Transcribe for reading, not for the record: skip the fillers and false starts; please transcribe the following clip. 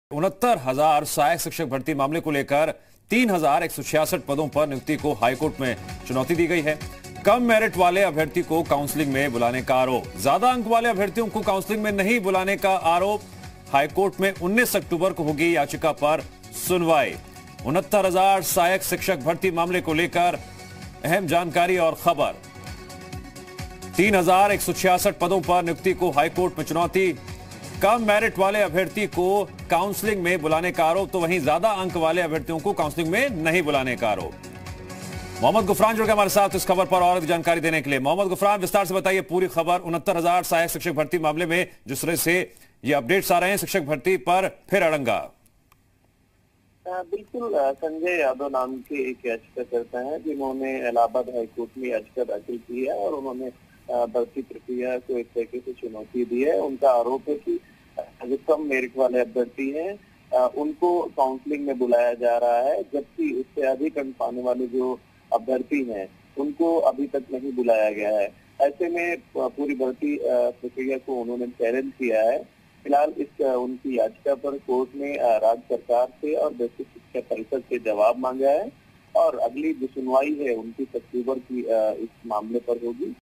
69,000 सहायक शिक्षक भर्ती मामले को लेकर 3,166 पदों पर नियुक्ति को हाईकोर्ट में चुनौती दी गई है। कम मेरिट वाले अभ्यर्थी को काउंसलिंग में बुलाने का आरोप, ज्यादा अंक वाले अभ्यर्थियों को काउंसलिंग में नहीं बुलाने का आरोप। हाईकोर्ट में 19 अक्टूबर को होगी याचिका पर सुनवाई। 69,000 सहायक शिक्षक भर्ती मामले को लेकर अहम जानकारी और खबर। 3,166 पदों पर नियुक्ति को हाईकोर्ट में चुनौती। कम मेरिट वाले अभ्यर्थी को काउंसलिंग में बुलाने का आरोप, तो वहीं ज्यादा अंक वाले अभ्यर्थियों को काउंसलिंग में नहीं बुलाने का आरोप। मोहम्मद गुफरान जुड़ गए हमारे साथ इस खबर पर और अधिक जानकारी देने के लिए। मोहम्मद गुफरान, विस्तार से बताइए पूरी खबर। 69,000 सहायक शिक्षक भर्ती मामले में जिस तरह से ये अपडेट्स आ रहे हैं, शिक्षक भर्ती पर फिर अड़ंगा। बिल्कुल, संजय यादव नाम के एक याचिकाकर्ता हैं जिन्होंने इलाहाबाद हाईकोर्ट में याचिका दाखिल की है और उन्होंने भर्ती प्रक्रिया को एक तरीके से चुनौती दी है। उनका आरोप है कि जो कम मेरिट वाले अभ्यर्थी हैं उनको काउंसलिंग में बुलाया जा रहा है, जबकि उससे अधिक अंक पाने वाले जो अभ्यर्थी हैं उनको अभी तक नहीं बुलाया गया है। ऐसे में पूरी भर्ती प्रक्रिया को उन्होंने चैलेंज किया है। फिलहाल इस उनकी याचिका पर कोर्ट ने राज्य सरकार से और बेसिक शिक्षा परिषद से जवाब मांगा है और अगली जो सुनवाई है 29 अक्टूबर की इस मामले पर होगी।